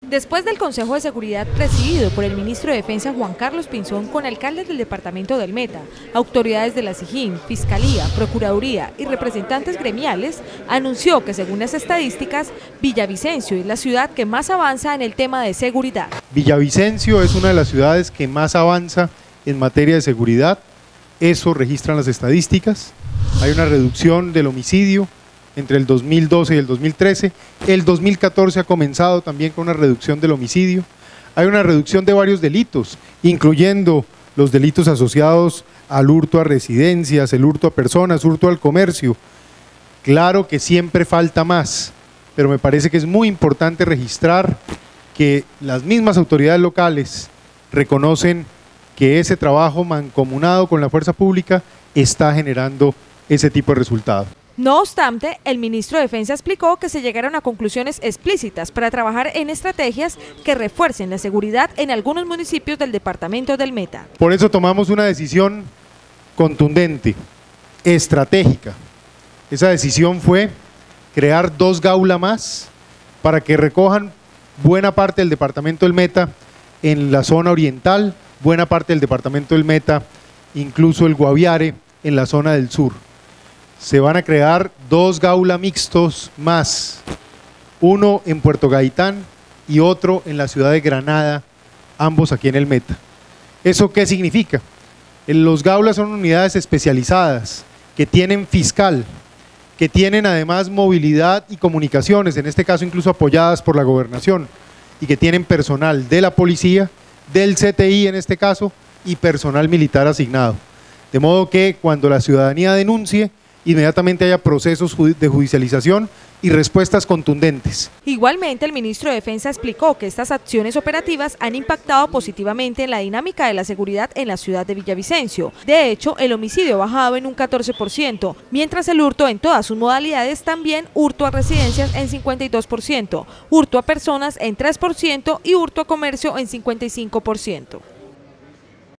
Después del Consejo de Seguridad presidido por el ministro de Defensa Juan Carlos Pinzón con alcaldes del departamento del Meta, autoridades de la SIJIN, Fiscalía, Procuraduría y representantes gremiales, anunció que según las estadísticas, Villavicencio es la ciudad que más avanza en el tema de seguridad. Villavicencio es una de las ciudades que más avanza en materia de seguridad, eso registran las estadísticas. Hay una reducción del homicidio entre el 2012 y el 2013, el 2014 ha comenzado también con una reducción del homicidio, hay una reducción de varios delitos, incluyendo los delitos asociados al hurto a residencias, el hurto a personas, hurto al comercio. Claro que siempre falta más, pero me parece que es muy importante registrar que las mismas autoridades locales reconocen que ese trabajo mancomunado con la fuerza pública está generando ese tipo de resultados. No obstante, el ministro de Defensa explicó que se llegaron a conclusiones explícitas para trabajar en estrategias que refuercen la seguridad en algunos municipios del departamento del Meta. Por eso tomamos una decisión contundente, estratégica. Esa decisión fue crear 2 gaulas más para que recojan buena parte del departamento del Meta en la zona oriental, buena parte del departamento del Meta, incluso el Guaviare en la zona del sur. Se van a crear 2 gaulas mixtos más, uno en Puerto Gaitán y otro en la ciudad de Granada, ambos aquí en el Meta. ¿Eso qué significa? Los gaulas son unidades especializadas que tienen fiscal, que tienen además movilidad y comunicaciones, en este caso incluso apoyadas por la gobernación, y que tienen personal de la policía, del CTI en este caso, y personal militar asignado. De modo que cuando la ciudadanía denuncie, inmediatamente haya procesos de judicialización y respuestas contundentes. Igualmente, el ministro de Defensa explicó que estas acciones operativas han impactado positivamente en la dinámica de la seguridad en la ciudad de Villavicencio. De hecho, el homicidio ha bajado en un 14%, mientras el hurto en todas sus modalidades también, hurto a residencias en 52%, hurto a personas en 3% y hurto a comercio en 55%.